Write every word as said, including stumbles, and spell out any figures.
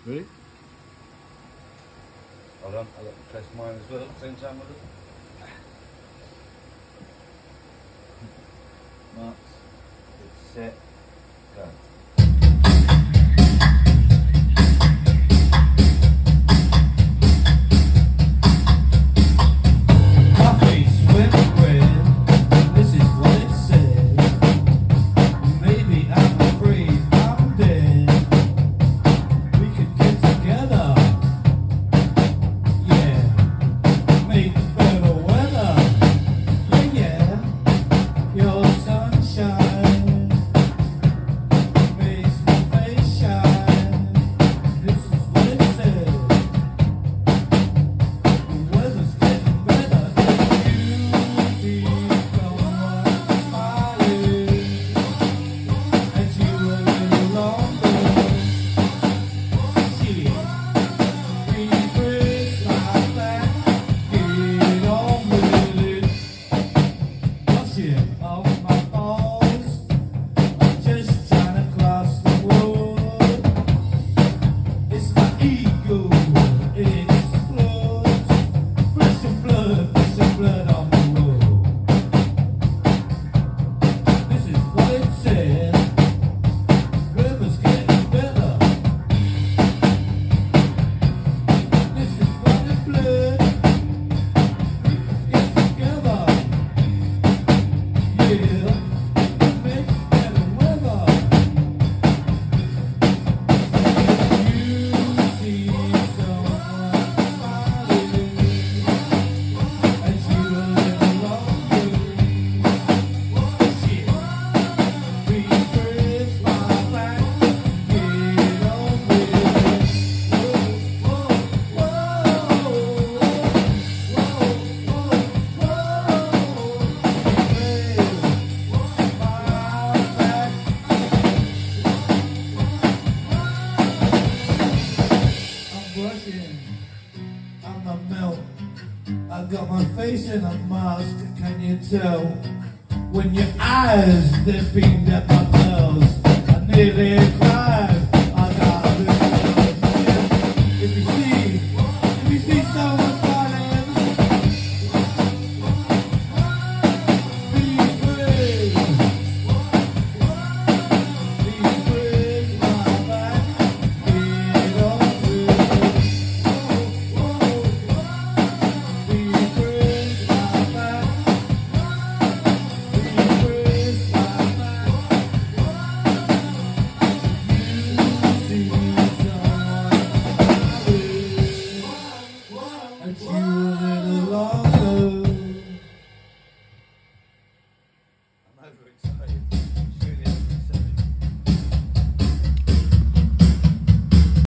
Ready? Hold on, I'll press mine as well, same time with it. Marks, it's set, go. I got my face in a mask, can you tell? When your eyes, they beamed at my pearls, I nearly cried. I got this. If you see, if you see someone falling, be brave. Be brave, my back, get on with it. I'm overexcited.